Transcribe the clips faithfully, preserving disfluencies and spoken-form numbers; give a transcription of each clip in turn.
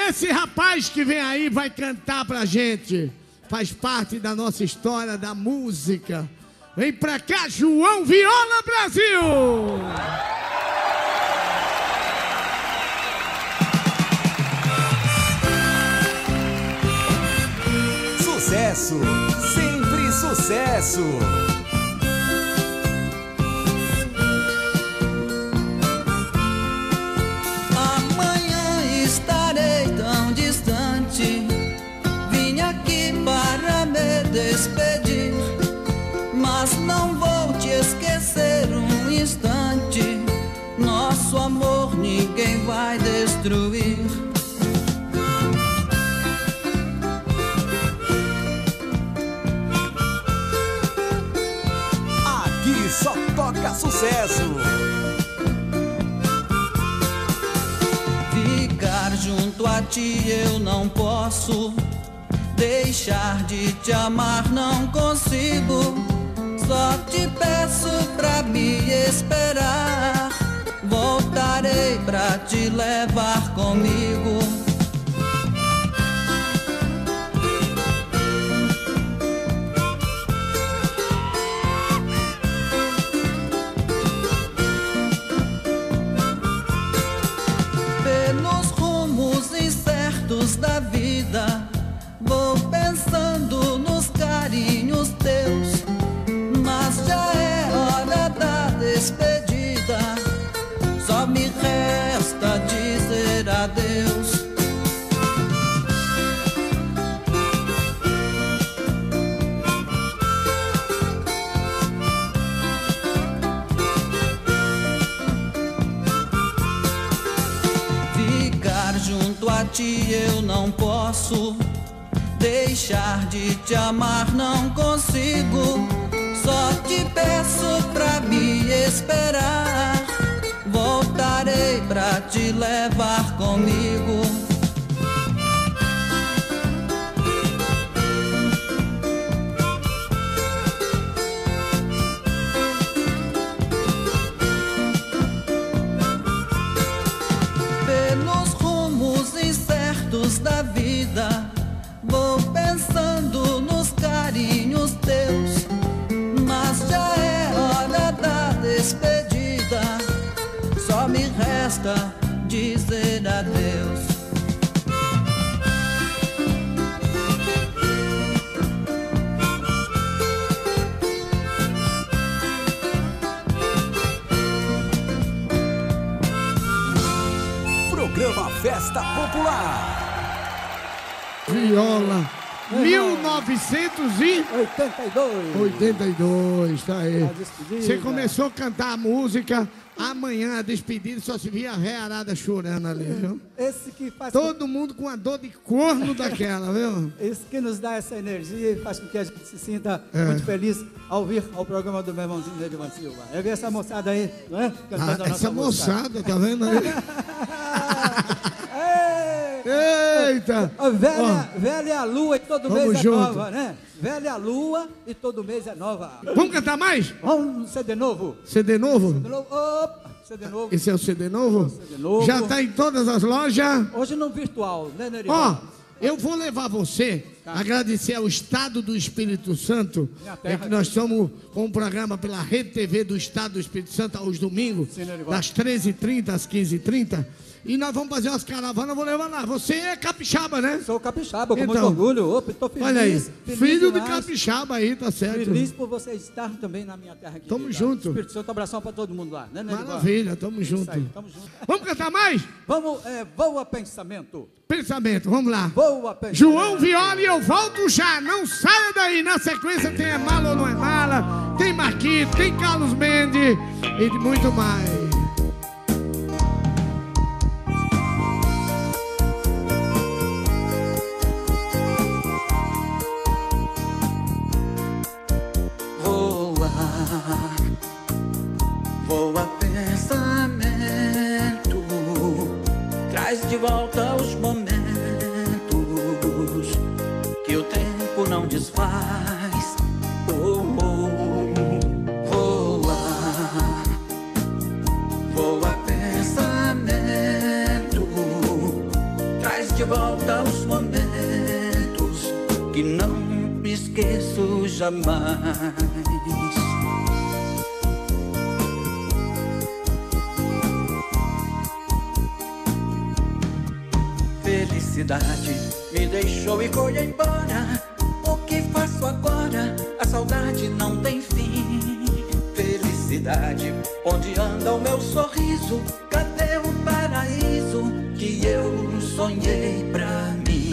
esse rapaz que vem aí vai cantar pra gente. Faz parte da nossa história da música. Vem pra cá, João Viola, Brasil! Sucesso, sempre sucesso. Amanhã estarei tão distante. Vim aqui para me despedir, mas não vou te esquecer um instante. Nosso amor ninguém vai destruir. Aqui só toca sucesso. Ficar junto a ti eu não posso. Deixar de te amar não consigo. Só te peço pra me esperar. Voltarei pra te levar comigo. Pelos rumos incertos da vida, vou pensando nos carinhos teus. Mas já é hora da despedida. Só me resta dizer adeus. Ficar junto a ti eu não posso. Deixar de te amar não consigo. Só te peço pra me esperar. Voltarei pra te levar comigo. Pelos rumos incertos da vida, vou pensando nos carinhos teus. Mas já é hora da despedida. Só me resta dizer adeus. Programa Festa Popular. Viola, mil novecentos e oitenta e dois, tá aí. Você começou a cantar a música, amanhã a despedida só se via a rearada chorando ali, viu? Esse que faz Todo mundo com a dor de corno daquela, viu? Esse que nos dá essa energia e faz com que a gente se sinta É. muito feliz ao vir ao programa do meu irmãozinho Nedivan Silva. É ver essa moçada aí, não é? Cantando Ah, a nossa essa música. moçada, tá vendo aí? Eita! Ó, velha, velha lua e todo Tamo mês é junto. nova, né? Velha lua e todo mês é nova. Vamos cantar mais? Vamos no C D novo? C D novo? C D novo. Opa, C D novo. Esse é o C D novo? C D novo. Já tá em todas as lojas? Hoje no virtual, né, Nerivan? Ó, eu vou levar você, agradecer ao Estado do Espírito Santo, é que nós estamos com um programa pela Rede T V do Estado do Espírito Santo aos domingos, Sim, Nerivan. das treze e trinta às quinze e trinta. E nós vamos fazer umas caravanas, eu vou levar lá. Você é capixaba, né? Sou capixaba, com Então, muito orgulho. Opa, tô feliz. Olha aí, feliz filho de demais. capixaba aí, tá certo? Feliz por você estar também na minha terra. Tamo querida. junto. Espírito Santo, abração pra todo mundo lá, né, Nerivan? Maravilha, tamo Isso junto. aí, tamo junto. Vamos cantar mais? Vamos, é, voa pensamento. Pensamento, vamos lá. Voa pensamento. João Viola e eu volto já, não saia daí. Na sequência tem É Mala ou Não É Mala, tem Marquito, tem Carlos Mendes e de muito mais. Voa, voa pensamento, traz de volta os momentos que o tempo não desfaz. Oh, oh, voa, de volta aos momentos que não me esqueço jamais. Felicidade me deixou e foi embora. O que faço agora? A saudade não tem fim. Felicidade, onde anda o meu sorriso? Cadê o paraíso que eu sonhei pra mim?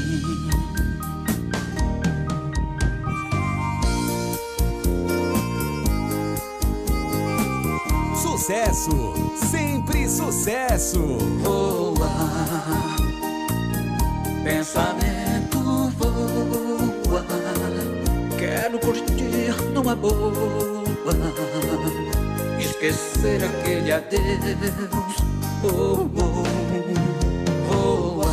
Sucesso, sempre sucesso. Voa, pensamento voa, quero curtir numa boa, esquecer aquele adeus. Oh, oh, voa,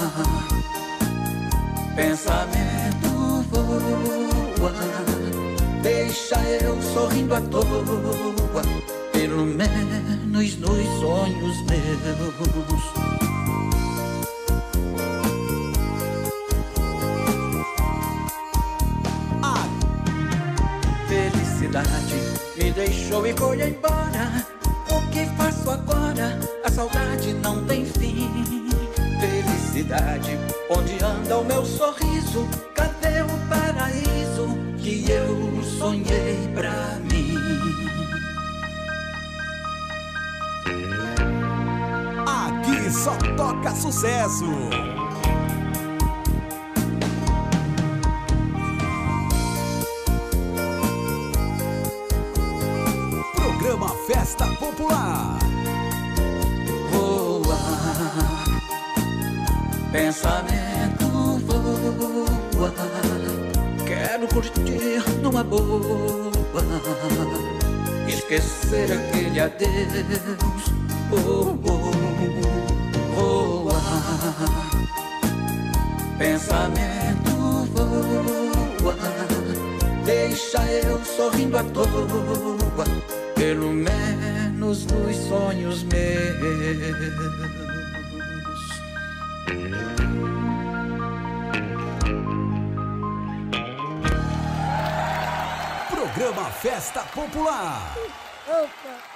pensamento voa, deixa eu sorrindo à toa, pelo menos nos sonhos meus. Me deixou e foi embora. O que faço agora? A saudade não tem fim. Felicidade, onde anda o meu sorriso? Cadê o paraíso que eu sonhei pra mim? Aqui só toca sucesso. Programa Festa Popular. Voa, pensamento voa, quero curtir numa boa, esquecer aquele adeus. Oh, oh, voa, pensamento voa, deixa eu sorrindo à toa, pelo menos nos sonhos meus. Programa Festa Popular. Opa!